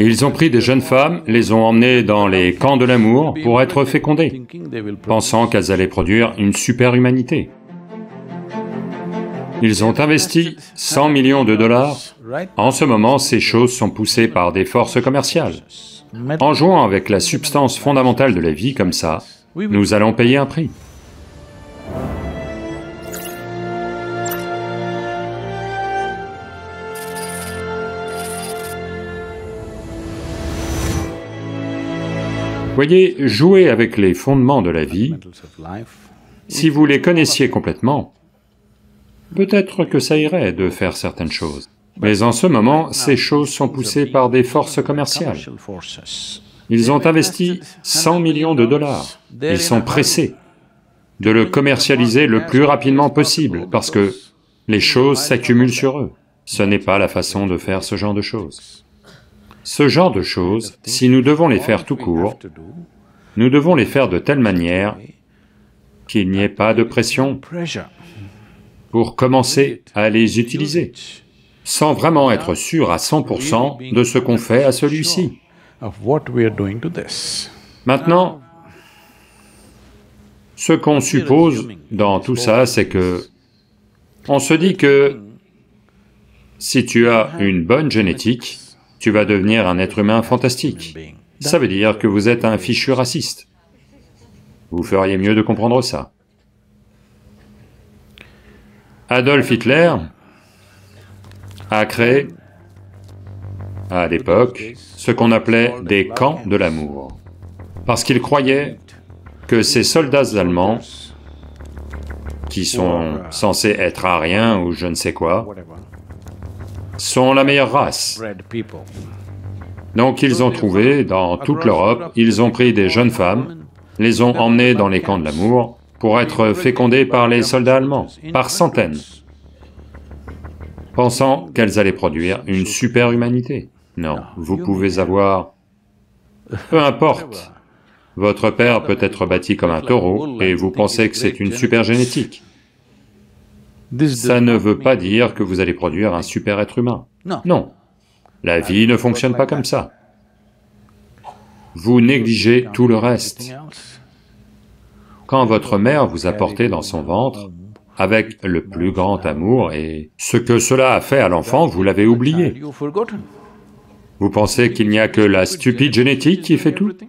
Ils ont pris des jeunes femmes, les ont emmenées dans les camps de l'amour pour être fécondées, pensant qu'elles allaient produire une super-humanité. Ils ont investi 100 millions de dollars. En ce moment, ces choses sont poussées par des forces commerciales. En jouant avec la substance fondamentale de la vie comme ça, nous allons payer un prix. Voyez, jouer avec les fondements de la vie, si vous les connaissiez complètement, peut-être que ça irait de faire certaines choses. Mais en ce moment, ces choses sont poussées par des forces commerciales. Ils ont investi 100 millions de dollars. Ils sont pressés de le commercialiser le plus rapidement possible, parce que les choses s'accumulent sur eux. Ce n'est pas la façon de faire ce genre de choses. Ce genre de choses, si nous devons les faire tout court, nous devons les faire de telle manière qu'il n'y ait pas de pression pour commencer à les utiliser, sans vraiment être sûr à 100% de ce qu'on fait à celui-ci. Maintenant, ce qu'on suppose dans tout ça, c'est que on se dit que si tu as une bonne génétique, tu vas devenir un être humain fantastique. Ça veut dire que vous êtes un fichu raciste. Vous feriez mieux de comprendre ça. Adolf Hitler a créé, à l'époque, ce qu'on appelait des camps de l'amour, parce qu'il croyait que ces soldats allemands, qui sont censés être ariens ou je ne sais quoi, sont la meilleure race. Donc ils ont trouvé, dans toute l'Europe, ils ont pris des jeunes femmes, les ont emmenées dans les camps de l'amour pour être fécondées par les soldats allemands, par centaines, pensant qu'elles allaient produire une super-humanité. Non, vous pouvez avoir... Peu importe, votre père peut être bâti comme un taureau et vous pensez que c'est une super-génétique. Ça ne veut pas dire que vous allez produire un super être humain. Non, la vie ne fonctionne pas comme ça. Vous négligez tout le reste. Quand votre mère vous a porté dans son ventre, avec le plus grand amour, et ce que cela a fait à l'enfant, vous l'avez oublié. Vous pensez qu'il n'y a que la stupide génétique qui fait tout?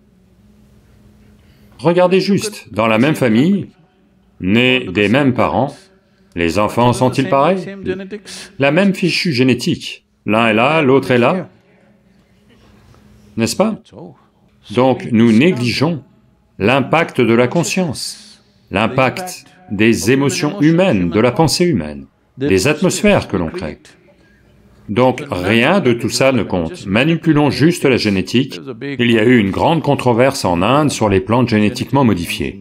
Regardez juste, dans la même famille, nés des mêmes parents, les enfants sont-ils pareils? La même fichue génétique. L'un est là, l'autre est là. N'est-ce pas? Donc nous négligeons l'impact de la conscience, l'impact des émotions humaines, de la pensée humaine, des atmosphères que l'on crée. Donc rien de tout ça ne compte. Manipulons juste la génétique. Il y a eu une grande controverse en Inde sur les plantes génétiquement modifiées.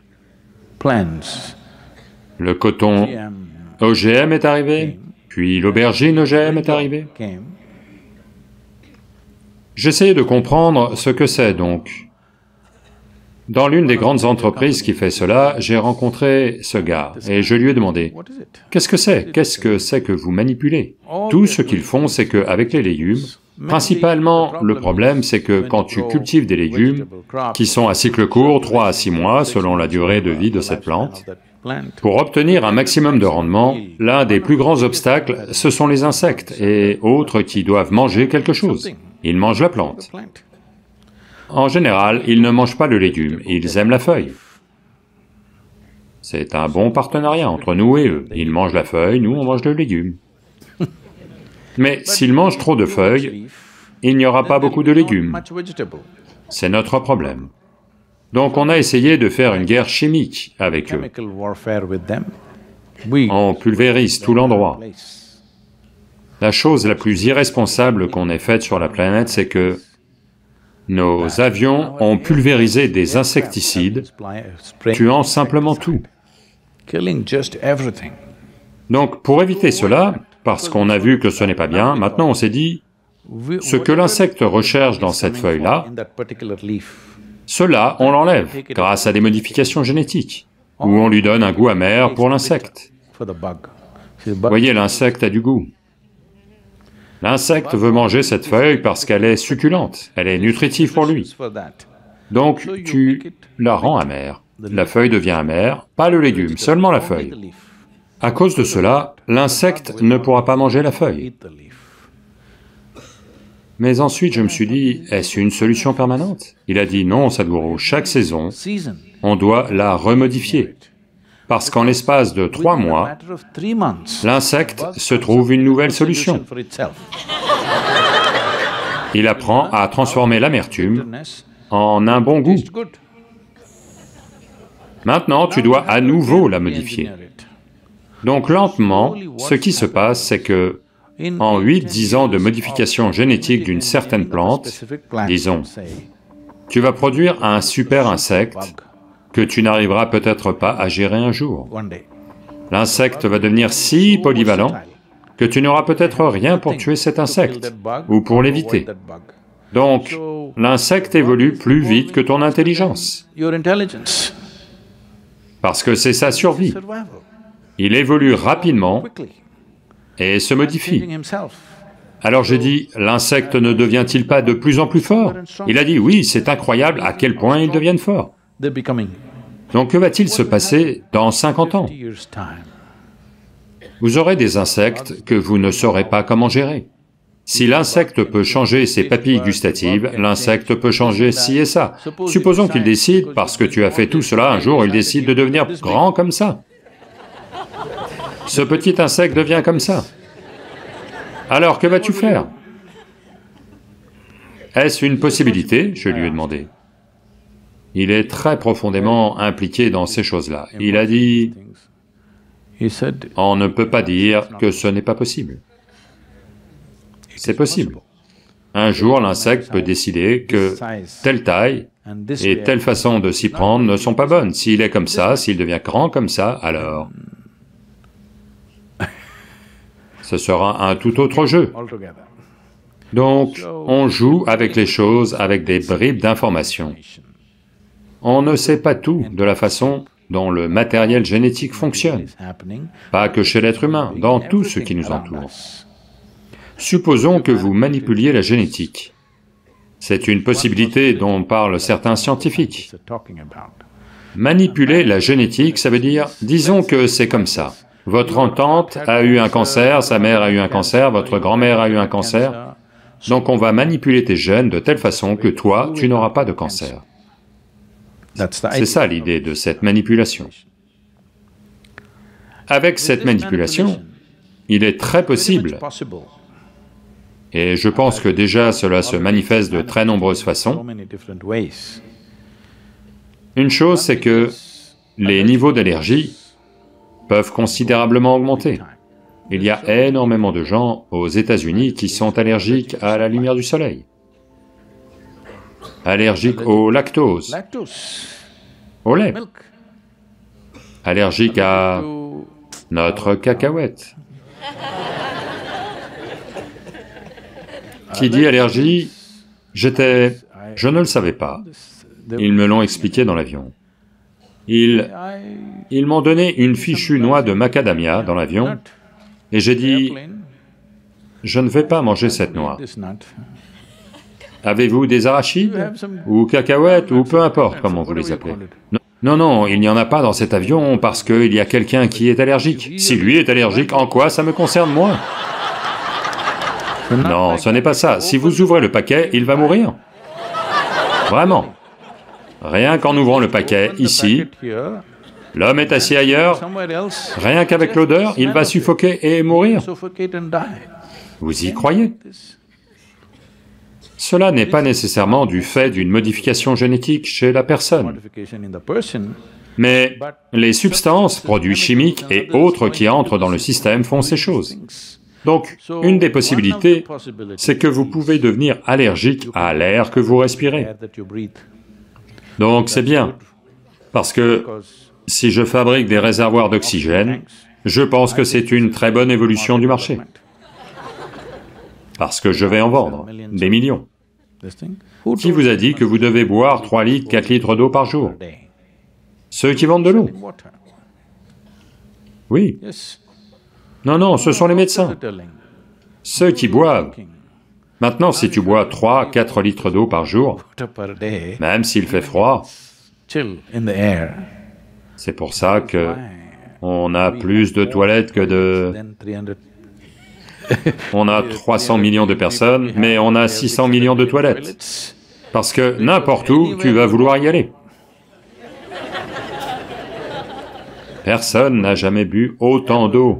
Le coton OGM est arrivé, puis l'aubergine OGM est arrivée. J'essayais de comprendre ce que c'est donc. Dans l'une des grandes entreprises qui fait cela, j'ai rencontré ce gars, et je lui ai demandé, « Qu'est-ce que c'est? Qu'est-ce que c'est que vous manipulez ?» Tout ce qu'ils font, c'est qu'avec les légumes, principalement, le problème, c'est que quand tu cultives des légumes, qui sont à cycle court, 3 à 6 mois, selon la durée de vie de cette plante, pour obtenir un maximum de rendement, l'un des plus grands obstacles, ce sont les insectes et autres qui doivent manger quelque chose. Ils mangent la plante. En général, ils ne mangent pas le légume, ils aiment la feuille. C'est un bon partenariat entre nous et eux. Ils mangent la feuille, nous on mange le légume. Mais s'ils mangent trop de feuilles, il n'y aura pas beaucoup de légumes. C'est notre problème. Donc on a essayé de faire une guerre chimique avec eux. On pulvérise tout l'endroit. La chose la plus irresponsable qu'on ait faite sur la planète, c'est que nos avions ont pulvérisé des insecticides, tuant simplement tout. Donc pour éviter cela, parce qu'on a vu que ce n'est pas bien, maintenant on s'est dit, ce que l'insecte recherche dans cette feuille-là, cela, on l'enlève grâce à des modifications génétiques, où on lui donne un goût amer pour l'insecte. Voyez, l'insecte a du goût. L'insecte veut manger cette feuille parce qu'elle est succulente, elle est nutritive pour lui. Donc tu la rends amère. La feuille devient amère, pas le légume, seulement la feuille. À cause de cela, l'insecte ne pourra pas manger la feuille. Mais ensuite je me suis dit, est-ce une solution permanente? Il a dit, non Sadhguru, chaque saison, on doit la remodifier. Parce qu'en l'espace de 3 mois, l'insecte se trouve une nouvelle solution. Il apprend à transformer l'amertume en un bon goût. Maintenant, tu dois à nouveau la modifier. Donc lentement, ce qui se passe, c'est que en 8-10 ans de modification génétique d'une certaine plante, disons, tu vas produire un super insecte que tu n'arriveras peut-être pas à gérer un jour. L'insecte va devenir si polyvalent que tu n'auras peut-être rien pour tuer cet insecte, ou pour l'éviter. Donc, l'insecte évolue plus vite que ton intelligence, parce que c'est sa survie. Il évolue rapidement et se modifie. Alors j'ai dit, l'insecte ne devient-il pas de plus en plus fort? Il a dit, oui, c'est incroyable à quel point ils deviennent forts. Donc que va-t-il se passer dans 50 ans? Vous aurez des insectes que vous ne saurez pas comment gérer. Si l'insecte peut changer ses papilles gustatives, l'insecte peut changer ci et ça. Supposons qu'il décide, parce que tu as fait tout cela, un jour il décide de devenir grand comme ça. Ce petit insecte devient comme ça. Alors que vas-tu faire? Est-ce une possibilité? Je lui ai demandé. Il est très profondément impliqué dans ces choses-là. Il a dit, on ne peut pas dire que ce n'est pas possible. C'est possible. Un jour, l'insecte peut décider que telle taille et telle façon de s'y prendre ne sont pas bonnes. S'il est comme ça, s'il devient grand comme ça, alors ce sera un tout autre jeu. Donc, on joue avec les choses, avec des bribes d'informations. On ne sait pas tout de la façon dont le matériel génétique fonctionne, pas que chez l'être humain, dans tout ce qui nous entoure. Supposons que vous manipuliez la génétique. C'est une possibilité dont parlent certains scientifiques. Manipuler la génétique, ça veut dire, disons que c'est comme ça. Votre tante a eu un cancer, sa mère a eu un cancer, votre grand-mère a eu un cancer, donc on va manipuler tes gènes de telle façon que toi, tu n'auras pas de cancer. C'est ça l'idée de cette manipulation. Avec cette manipulation, il est très possible, et je pense que déjà cela se manifeste de très nombreuses façons. Une chose, c'est que les niveaux d'allergie peuvent considérablement augmenter. Il y a énormément de gens aux États-Unis qui sont allergiques à la lumière du soleil, allergiques au lactose, au lait, allergiques à notre cacahuète. Qui dit allergie, je ne le savais pas, ils me l'ont expliqué dans l'avion. Ils m'ont donné une fichue noix de macadamia dans l'avion, et j'ai dit, je ne vais pas manger cette noix. Avez-vous des arachides, ou cacahuètes, ou peu importe comment vous les appelez? Non, non, il n'y en a pas dans cet avion parce qu'il y a quelqu'un qui est allergique. Si lui est allergique, en quoi ça me concerne moi? Non, ce n'est pas ça. Si vous ouvrez le paquet, il va mourir. Vraiment. Rien qu'en ouvrant le paquet, ici, l'homme est assis ailleurs, rien qu'avec l'odeur, il va suffoquer et mourir. Vous y croyez? Cela n'est pas nécessairement du fait d'une modification génétique chez la personne, mais les substances, produits chimiques et autres qui entrent dans le système font ces choses. Donc, une des possibilités, c'est que vous pouvez devenir allergique à l'air que vous respirez. Donc c'est bien, parce que si je fabrique des réservoirs d'oxygène, je pense que c'est une très bonne évolution du marché. Parce que je vais en vendre, des millions. Qui vous a dit que vous devez boire 3 litres, 4 litres d'eau par jour? Ceux qui vendent de l'eau. Oui. Non, non, ce sont les médecins. ceux qui boivent. Maintenant, si tu bois 3, 4 litres d'eau par jour, même s'il fait froid, c'est pour ça que on a plus de toilettes que de... On a 300 millions de personnes, mais on a 600 millions de toilettes. Parce que n'importe où, tu vas vouloir y aller. Personne n'a jamais bu autant d'eau.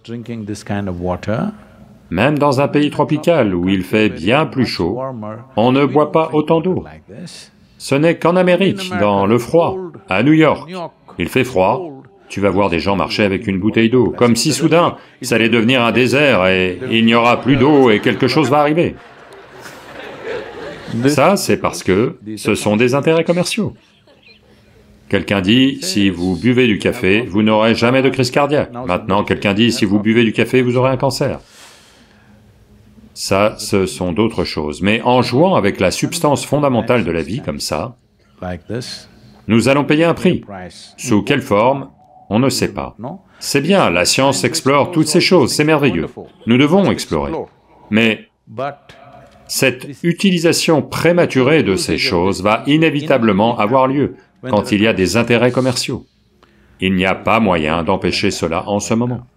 Même dans un pays tropical où il fait bien plus chaud, on ne boit pas autant d'eau. Ce n'est qu'en Amérique, dans le froid, à New York, il fait froid, tu vas voir des gens marcher avec une bouteille d'eau, comme si soudain, ça allait devenir un désert et il n'y aura plus d'eau et quelque chose va arriver. Ça, c'est parce que ce sont des intérêts commerciaux. Quelqu'un dit, si vous buvez du café, vous n'aurez jamais de crise cardiaque. Maintenant, quelqu'un dit, si vous buvez du café, vous aurez un cancer. Ça, ce sont d'autres choses. Mais en jouant avec la substance fondamentale de la vie, comme ça, nous allons payer un prix. Sous quelle forme? On ne sait pas. C'est bien, la science explore toutes ces choses, c'est merveilleux. Nous devons explorer. Mais cette utilisation prématurée de ces choses va inévitablement avoir lieu quand il y a des intérêts commerciaux. Il n'y a pas moyen d'empêcher cela en ce moment.